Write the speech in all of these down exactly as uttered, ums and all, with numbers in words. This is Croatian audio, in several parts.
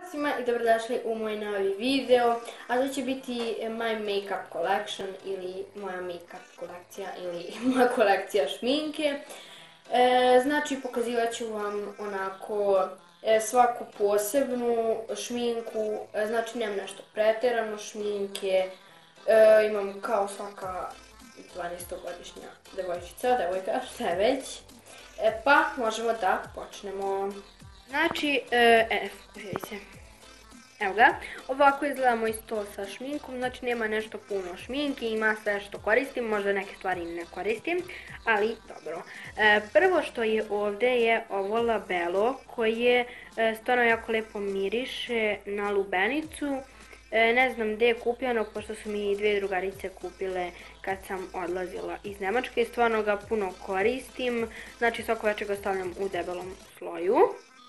Svima i dobrodošli u moj novi video, a to će biti my makeup collection ili moja makeup kolekcija ili moja kolekcija šminke. E, znači pokazivat ću vam onako e, svaku posebnu šminku, e, znači nemam nešto pretjerano šminke, e, imam kao svaka dvanaestogodišnja devojčica, devojka, šta je već. E, pa možemo da počnemo. Znači, e, e, vidite. Evo ga, ovako izgleda moj stol sa šminkom, znači nema nešto puno šminke, ima sve što koristim, možda neke stvari ne koristim, ali dobro. E, prvo što je ovdje je ovo labelo koje e, stvarno jako lijepo miriše na lubenicu. E, ne znam gdje je kupljeno, pošto su mi dvije drugarice kupile kad sam odlazila iz Nemačke i stvarno ga puno koristim, znači svako večer ga stavljam u debelom sloju.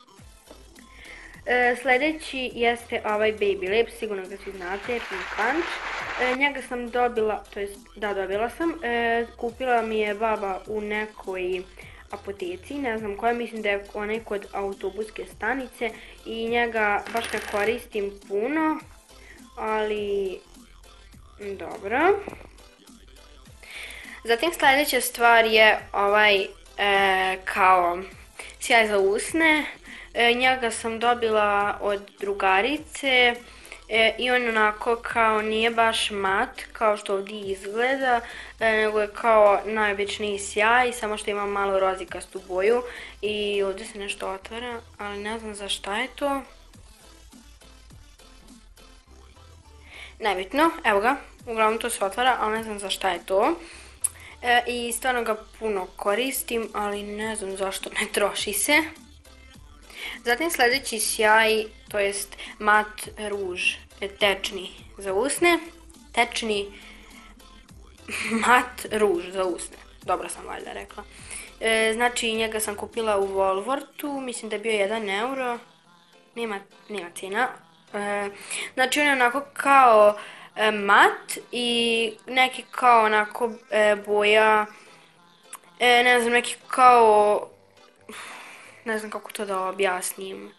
E, sljedeći jeste ovaj Baby Lips, sigurno ga svi znate, Pink Punch. E, njega sam dobila, to jest da dobila sam, e, kupila mi je baba u nekoj apoteci, ne znam koja, mislim da je onaj kod autobuske stanice i njega baš ne koristim puno, ali dobro. Zatim sljedeća stvar je ovaj e, kao sjaj za usne. E, njega sam dobila od drugarice e, i on onako kao nije baš mat kao što ovdje izgleda, e, nego je kao najobičniji sjaj, samo što ima malo rozikastu boju i ovdje se nešto otvara, ali ne znam za šta je to. Nebitno, evo ga, uglavnom to se otvara, ali ne znam za šta je to. E, I stvarno ga puno koristim, ali ne znam zašto ne troši se. Zatim sljedeći sjaj, to jest mat ruž, tečni za usne, tečni mat ruž za usne, dobro sam valjda rekla. E, znači njega sam kupila u Wolworthu, mislim da je bio jedan euro, nema, nema cijena. E, znači on je onako kao e, mat i neki kao onako e, boja, e, ne znam, neki kao... ne znam kako to da objasnim,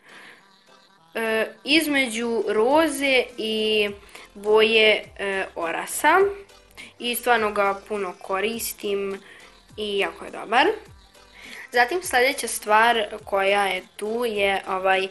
e, između roze i boje e, orasa i stvarno ga puno koristim i jako je dobar. Zatim sljedeća stvar koja je tu je ovaj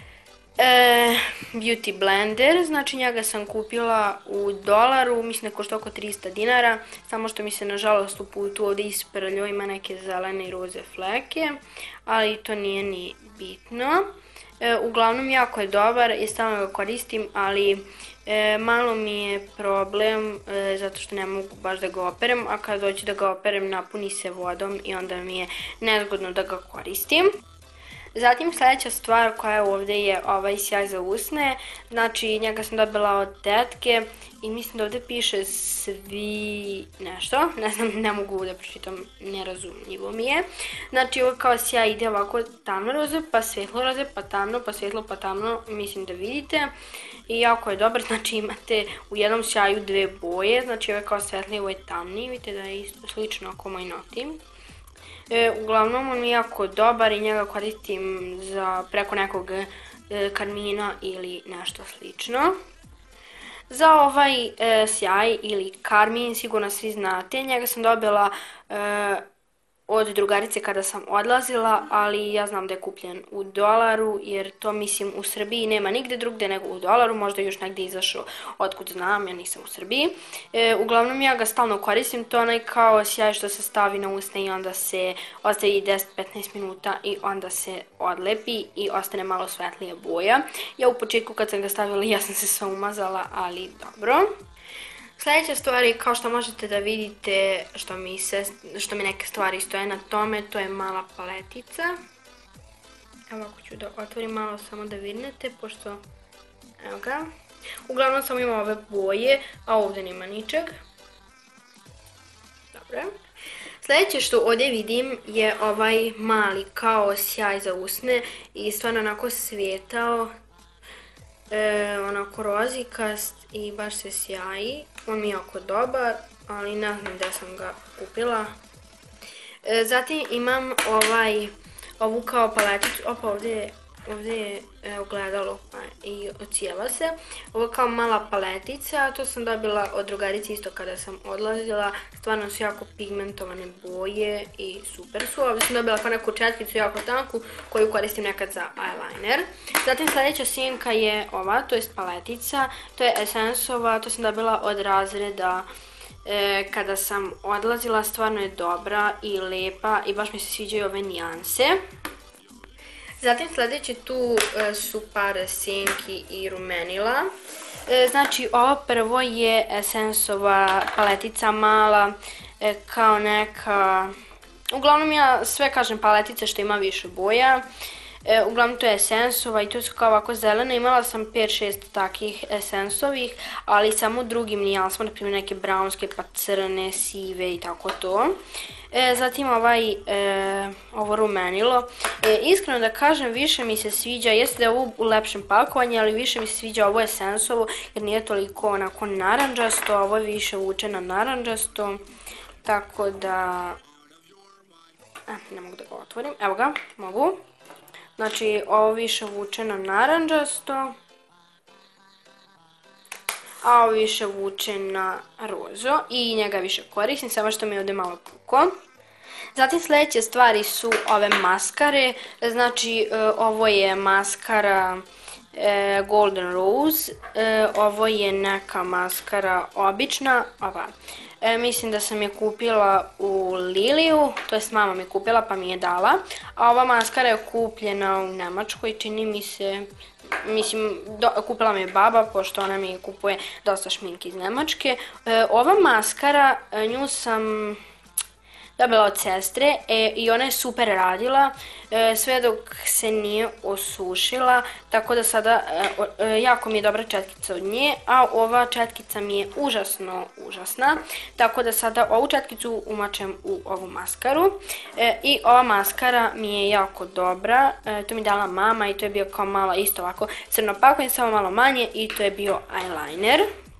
e, Beauty Blender, znači njega sam kupila u dolaru, mislim da košta oko trista dinara, samo što mi se nažalost u putu ovdje isprljao, ima neke zelene i roze fleke, ali to nije ni bitno. E, uglavnom jako je dobar i stalno ga koristim, ali e, malo mi je problem e, zato što ne mogu baš da ga operem, a kad dođu da ga operem napuni se vodom i onda mi je nezgodno da ga koristim. Zatim sljedeća stvar koja je ovdje je ovaj sjaj za usne, znači njega sam dobila od tetke i mislim da ovdje piše svi nešto, ne znam, ne mogu da pročitam, nerazumljivo mi je. Znači ovo kao sjaj ide ovako tamno roze, pa svetlo roze, pa tamno, pa svetlo, pa tamno, mislim da vidite. I jako je dobar, znači imate u jednom sjaju dve boje, znači ovo je kao svetliji, ovo je tamniji, vidite da je isto slično ako moj noti. E, uglavnom on je jako dobar i njega koristim za preko nekog e, karmina ili nešto slično. Za ovaj e, sjaj ili karmin, sigurno svi znate, njega sam dobila e, od drugarice kada sam odlazila, ali ja znam da je kupljen u dolaru, jer to mislim u Srbiji nema nigdje drugdje nego u dolaru, možda još negdje izašao otkud znam, ja nisam u Srbiji. E, uglavnom ja ga stalno koristim, to je onaj kao sjaj što se stavi na usne i onda se ostavi deset do petnaest minuta i onda se odlepi i ostane malo svetlija boja. Ja u početku kad sam ga stavila ja sam se sva umazala, ali dobro. Sljedeća stvar je, kao što možete da vidite, što mi, se, što mi neke stvari stoje na tome, to je mala paletica. Evo ako ću da otvorim malo samo da vidite, pošto, evo ga. Uglavnom sam imala ove boje, a ovdje nema ničeg. Dobro. Sljedeće što ovdje vidim je ovaj mali kao sjaj za usne i stvarno onako svijetao. E, onako rozikast i baš se sjaji, on mi je jako dobar, ali ne znam gdje sam ga kupila. E, zatim imam ovaj, ovu kao paleticu, opa ovdje je, ovdje je e, ogledalo, pa i ocijela se. Ovo je kao mala paletica, to sam dobila od drugarice isto kada sam odlazila. Stvarno su jako pigmentovane boje i super su. Ovdje sam dobila kao neku četkicu jako tanku koju koristim nekad za eyeliner. Zatim sljedeća sjenka je ova, to je paletica. To je Essence-ova, to sam dobila od razreda e, kada sam odlazila. Stvarno je dobra i lepa i baš mi se sviđaju ove nijanse. Zatim sljedeće tu e, su par senki i rumenila. E, znači ovo prvo je Essence-ova paletica mala, e, kao neka... Uglavnom ja sve kažem paletice što ima više boja. E, uglavnom to je Essence-ova i to su kao ovako zelene. Imala sam pet šest takih Essence-ovih, ali samo u drugim nijansama, na primjer neke brownske, pa crne, sive i tako to. E, zatim ovaj, e, ovo rumenilo. E, iskreno da kažem, više mi se sviđa, jeste da je ovo u lepšem pakovanju, ali više mi se sviđa ovo Essence-ovo, jer nije toliko onako naranđasto, ovo je više vuče na naranđasto, tako da... E, ne mogu da ga otvorim, evo ga, mogu. Znači, ovo više vuče na naranđasto, a ovo više vuče na rozo i njega više koristim, samo što mi je ovdje malo puko. Zatim sljedeće stvari su ove maskare, znači ovo je maskara Golden Rose, ovo je neka maskara obična, ova. E, mislim da sam je kupila u Liliju, to jest mama mi je kupila pa mi je dala, a ova maskara je kupljena u Nemačkoj, čini mi se, mislim, do, kupila mi je baba, pošto ona mi kupuje dosta šminke iz Nemačke. E, ova maskara, nju sam dobila od sestre e, i ona je super radila, e, sve dok se nije osušila, tako da sada e, e, jako mi je dobra četkica od nje, a ova četkica mi je užasno, užasna, tako da sada ovu četkicu umačem u ovu maskaru e, i ova maskara mi je jako dobra, e, to mi je dala mama i to je bio kao malo isto ovako crno pakovanje, samo malo manje i to je bio eyeliner.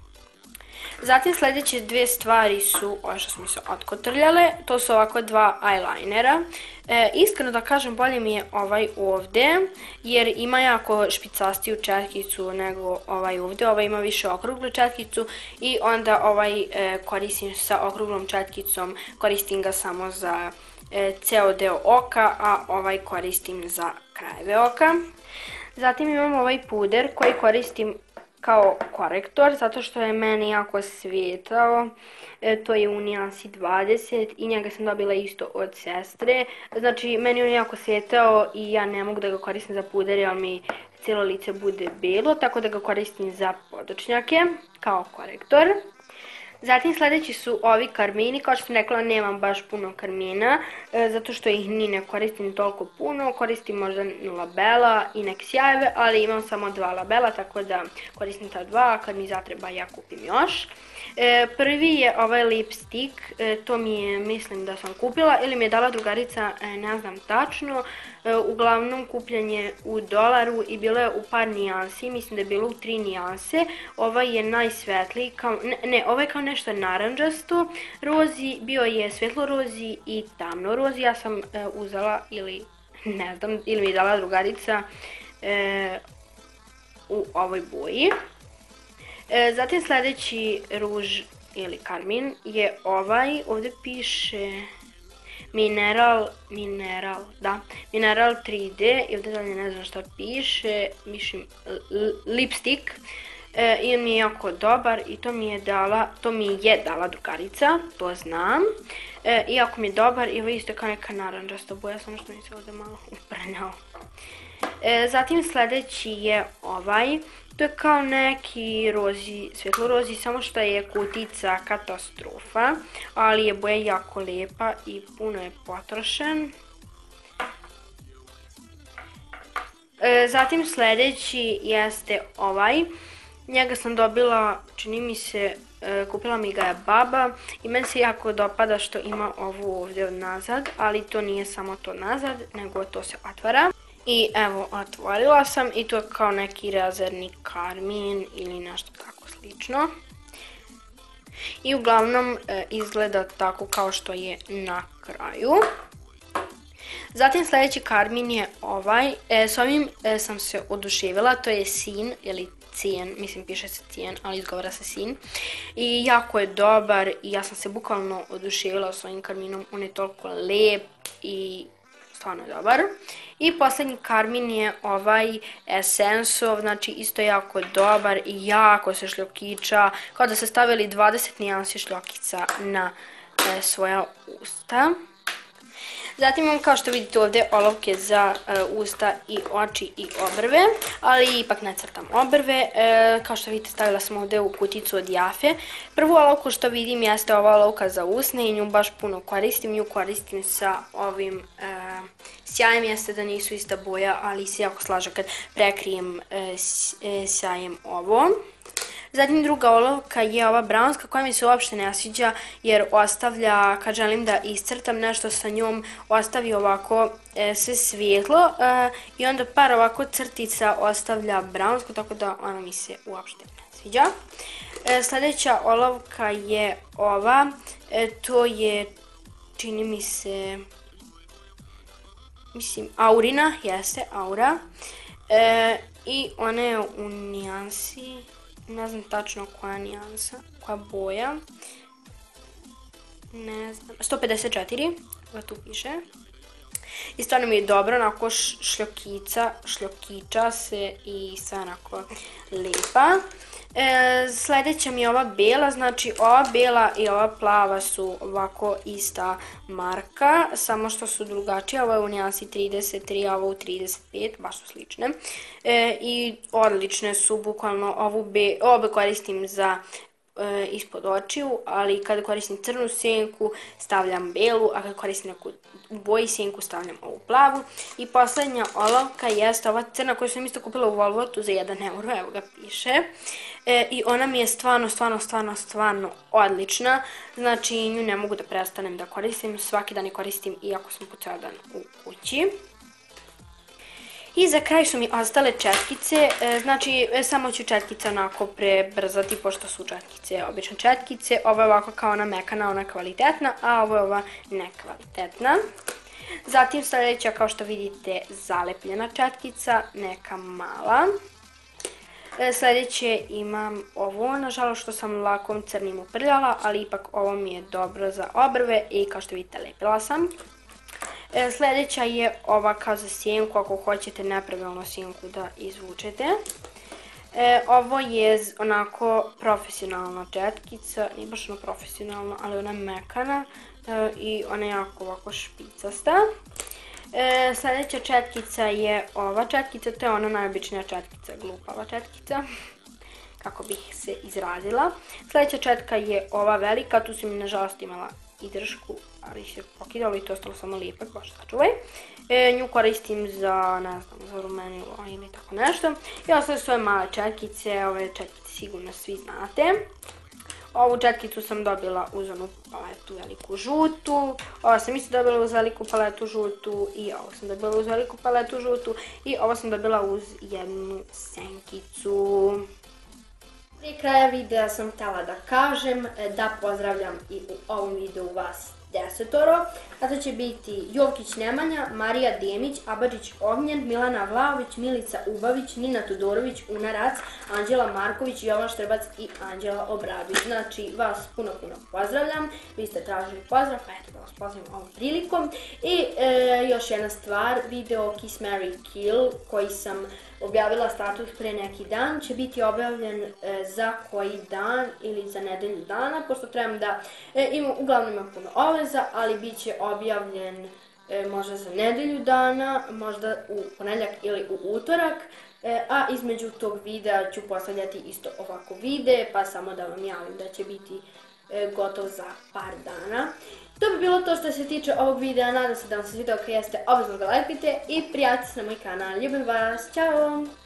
Zatim sljedeće dvije stvari su ove što su mi se otkotrljale, to su ovako dva eyelinera. E, iskreno da kažem, bolje mi je ovaj ovdje, jer ima jako špicastiju četkicu nego ovaj ovdje. Ovaj ima više okruglu četkicu i onda ovaj e, koristim sa okruglom četkicom, koristim ga samo za e, ceo deo oka, a ovaj koristim za krajeve oka. Zatim imam ovaj puder koji koristim kao korektor, zato što je meni jako svijetao, e, to je u nijansi dvadeset i njega sam dobila isto od sestre. Znači, meni on jako svijetao i ja ne mogu da ga koristim za puder, jer mi cijelo lice bude belo, tako da ga koristim za podočnjake kao korektor. Zatim sljedeći su ovi karmini, kao što sam rekla nemam baš puno karmina, e, zato što ih ni ne koristim toliko puno, koristim možda labela i nek sjajeve, ali imam samo dva labela, tako da koristim ta dva, a kad mi zatreba ja kupim još. E, prvi je ovaj lipstick, e, to mi je, mislim da sam kupila ili mi je dala drugarica, e, ne znam tačno, e, uglavnom kupljen je u dolaru i bilo je u par nijansi, mislim da je bilo u tri nijanse. Ovaj je najsvetliji, kao, ne, ne, ovaj je kao nešto naranđasto rozi, bio je svetlo rozi i tamno rozi, ja sam e, uzela ili ne znam, ili mi je dala drugarica e, u ovoj boji. E, zatim sljedeći ruž ili karmin je ovaj, ovdje piše Mineral, Mineral, da, Mineral tri D i ovdje dalje ne znam šta piše, mislim lipstick. E, i on mi je jako dobar i to mi je dala, to mi je dala drugarica, to znam. E, iako mi je dobar i ovo isto kao neka naranđasta boja, samo što mi se ovdje malo uprnjao. E, zatim sljedeći je ovaj, to je kao neki rozi, svjetlo rozi, samo što je kutica katastrofa, ali je boja jako lijepa i puno je potrošen. E, zatim sljedeći jeste ovaj, njega sam dobila, čini mi se, e, kupila mi ga je baba i meni se jako dopada što ima ovu ovdje od nazad, ali to nije samo to nazad, nego to se otvara. I evo, otvorila sam i to je kao neki rezervni karmin ili nešto tako slično. I uglavnom e, izgleda tako kao što je na kraju. Zatim sljedeći karmin je ovaj, e, s ovim e, sam se oduševila, to je Sin ili Cijen, mislim piše se Cijen, ali izgovara se Sin. I jako je dobar i ja sam se bukvalno oduševila s ovim karminom, on je toliko lep i stvarno je dobar. I posljednji karmin je ovaj Essensov, znači isto jako dobar i jako se šljokiča, kao da ste stavili dvadeset nijansi šljokica na e, svoja usta. Zatim imam, kao što vidite ovdje, olovke za e, usta i oči i obrve, ali ipak ne crtam obrve. E, kao što vidite, stavila sam ovdje u kuticu od Jafe. Prvu olovku što vidim jeste ova olovka za usne i nju baš puno koristim. Nju koristim sa ovim e, sjajem, jeste da nisu ista boja, ali se jako slaže kad prekrijem e, sjajem ovo. Zatim druga olovka je ova brownska koja mi se uopšte ne sviđa jer ostavlja, kad želim da iscrtam nešto sa njom, ostavi ovako e, sve svijetlo e, i onda par ovako crtica ostavlja brownsku, tako da ona mi se uopšte ne sviđa. E, sljedeća olovka je ova, e, to je, čini mi se, mislim, Aurina, jeste, Aura. E, I ona je u nijansi, ne znam tačno koja nijansa, koja boja, ne znam, sto pedeset četiri, koja tu piše. I stvarno mi je dobro, onako šljokica, šljokiča se i sve onako lepa. E, sljedeća mi je ova bela, znači ova bela i ova plava su ovako ista marka, samo što su drugačije, ovo je u nijansi trideset tri, a ovo u trideset pet, baš su slične. E, I odlične su, bukvalno ovu be, obe koristim za e, ispod očiju, ali kada koristim crnu senku stavljam belu, a kada koristim neku u boji senku stavljam ovu plavu. I posljednja olovka jeste ova crna koju sam isto kupila u Wolworthu za jedan euro, evo ga piše. E, I ona mi je stvarno, stvarno, stvarno, stvarno odlična. Znači nju ne mogu da prestanem da koristim, svaki dan je koristim iako sam po ceo dan u kući. I za kraj su mi ostale četkice, e, znači e, samo ću četkice onako prebrzati pošto su četkice obične četkice. Ovo je ovako kao ona mekana, ona kvalitetna, a ovo je ova nekvalitetna. Zatim sljedeća, kao što vidite, zalepljena četkica, neka mala. E, sljedeće imam ovo, nažalost što sam lakom crnim uprljala, ali ipak ovo mi je dobro za obrve i kao što vidite lepila sam. E, sljedeća je ova kao za sjenku, ako hoćete nepravilno sjenku da izvučete. E, ovo je onako profesionalna četkica, nije baš ono profesionalno, ali ona je mekana e, i ona je jako ovako špicasta. E, sljedeća četkica je ova četkica, to je ona najobičnija četkica, glupava četkica, kako bih se izrazila. Sljedeća četka je ova velika, tu sam nažalost imala i dršku, ali se pokidalo i to ostalo samo lijepak, baš sačuvaj. E, nju koristim za, ne znam, za rumenilo ili tako nešto. I ostale su ove male četkice, ove četkice sigurno svi znate. Ovu četkicu sam dobila uz onu paletu veliku žutu, ovo sam isto dobila uz veliku paletu žutu i ovo sam dobila uz veliku paletu žutu i ovo sam dobila uz jednu senkicu. Prije kraja videa sam htjela da kažem da pozdravljam i u ovom videu vas desetoro, a to će biti Jovkić Nemanja, Marija Demić, Abadžić Ognjen, Milana Vlaović, Milica Ubavić, Nina Todorović, Una Rac, Anđela Marković, Jovan Štrbac i Anđela Obradović. Znači vas puno puno pozdravljam, vi ste tražili pozdrav, pa eto da vas pozdravim ovom prilikom. I e, još jedna stvar, video Kiss, Marry, Kill koji sam objavila status pre neki dan će biti objavljen e, za koji dan ili za nedelju dana, pošto trebam da e, imam, uglavnom imam puno obaveza, ali bit će objavljen e, možda za nedelju dana, možda u ponedjeljak ili u utorak, e, a između tog videa ću postavljati isto ovako videe, pa samo da vam javim da će biti e, gotov za par dana. To bi bilo to što se tiče ovog videa, nadam se da vam se video ako jeste, obvezno ga lajkajte i prijavite se na moj kanal. Ljubim vas, čao!